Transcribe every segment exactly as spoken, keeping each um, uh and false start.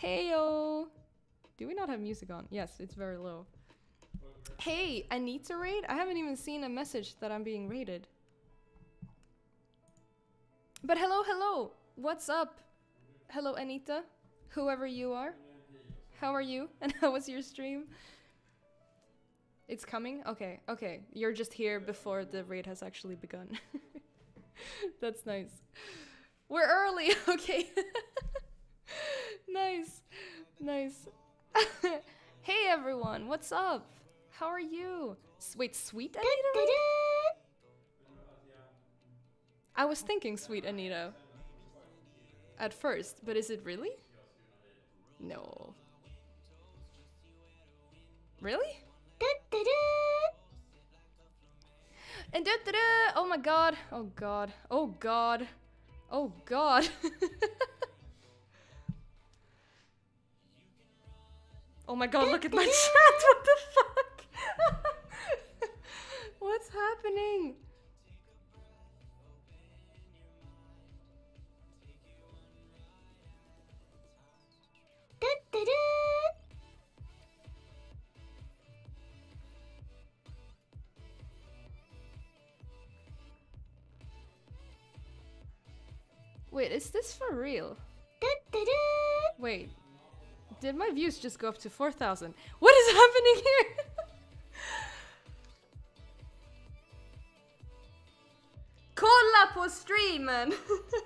Heyo! Do we not have music on? Yes, it's very low. Hey, Anita raid? I haven't even seen a message that I'm being raided. But hello, hello! What's up? Hello, Anita. Whoever you are. How are you? And how was your stream? It's coming? Okay, okay. You're just here before the raid has actually begun. That's nice. We're early! Okay. Nice. Nice. Hey everyone, what's up? How are you? S wait, SweetAnita raid? I was thinking SweetAnita at first, but is it really? No. Really? And da da da! Oh my god! Oh god! Oh god! Oh god! Oh my god, look at my chat! What the fuck? What's happening? Wait, is this for real? Wait. Did my views just go up to four thousand? What is happening here? Kolla på streamen!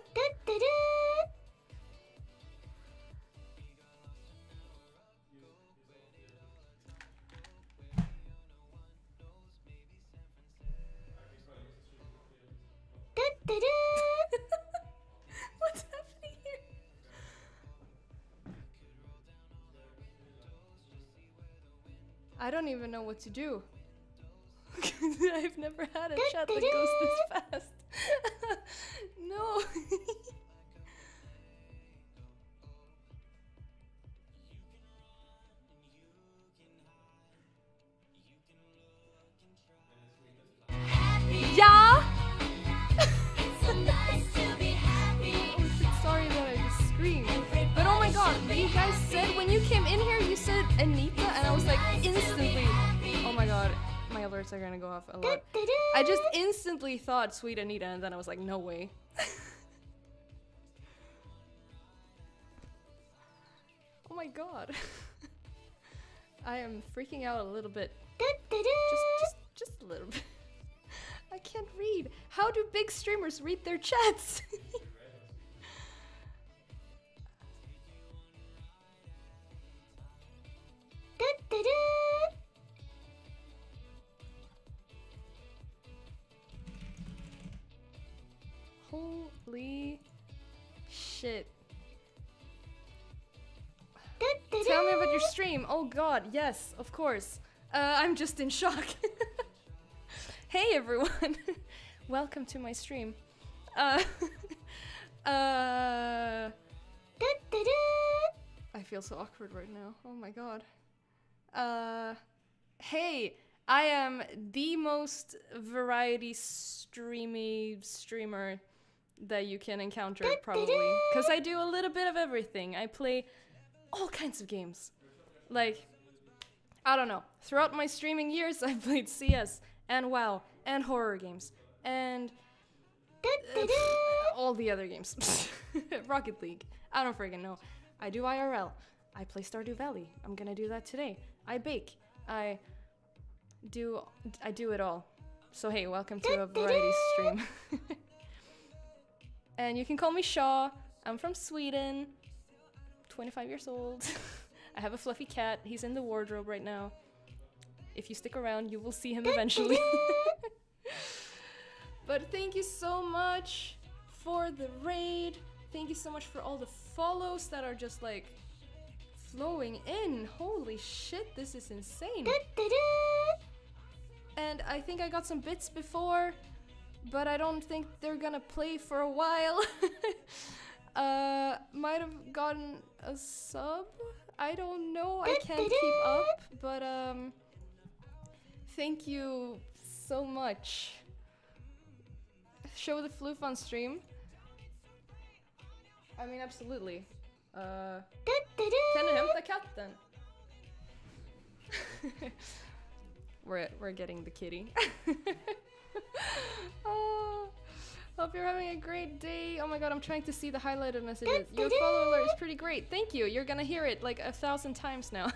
What's happening here? I don't even know what to do. I've never had a chat that goes this fast. No. Yeah. Sorry that I just screamed. But oh my god, you guys said when you came in here, you said Anita, and I was like instantly. Oh my god. My alerts are gonna go off a lot. I just instantly thought SweetAnita, and then I was like, no way. Oh my god. I am freaking out a little bit. Just, just, just a little bit. I can't read. How do big streamers read their chats? Holy shit. Tell me about your stream. Oh god, yes, of course. Uh, I'm just in shock. Hey everyone. Welcome to my stream. Uh, uh, I feel so awkward right now. Oh my god. Uh, hey, I am the most variety streamy streamer that you can encounter, probably. Because I do a little bit of everything. I play all kinds of games. Like, I don't know. Throughout my streaming years, I've played C S and WoW and horror games and uh, all the other games. Rocket League. I don't freaking know. I do I R L. I play Stardew Valley. I'm gonna do that today. I bake. I do I do it all. So hey, welcome to a variety stream. And you can call me Shaw. I'm from Sweden. twenty-five years old. I have a fluffy cat. He's in the wardrobe right now. If you stick around, you will see him eventually. But thank you so much for the raid. Thank you so much for all the follows that are just like flowing in. Holy shit, this is insane. And I think I got some bits before, but I don't think they're gonna play for a while. uh, might have gotten a sub? I don't know, I can't keep up, but um, thank you so much. Show the floof on stream. I mean, absolutely. Uh, kan du hämta katten? we're, we're getting the kitty. Oh, hope you're having a great day. Oh my god, I'm trying to see the highlighted messages. Your follow alert is pretty great. Thank you. You're gonna hear it like a thousand times now.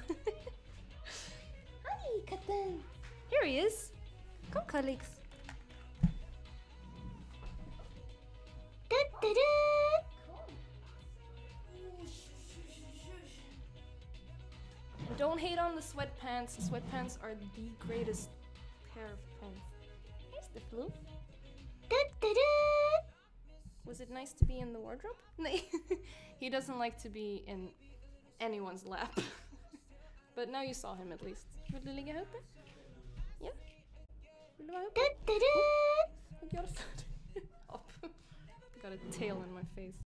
Hi, katten. Here he is. Come, Kalix. Don't hate on the sweatpants. The sweatpants are the greatest pair of pants. Here's the flu. Was it nice to be in the wardrobe? He doesn't like to be in anyone's lap. But now you saw him at least. Vill du ligga här uppe? Ja? Vill du vara uppe? Jag got a tail in my face.